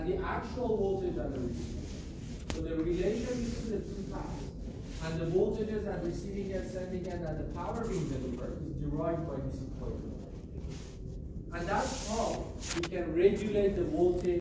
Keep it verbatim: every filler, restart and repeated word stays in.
and the actual voltage at the receiver. So the relation between the two paths and the voltages at receiving and sending end and the power being delivered is derived by this equation. And that's how we can regulate the voltage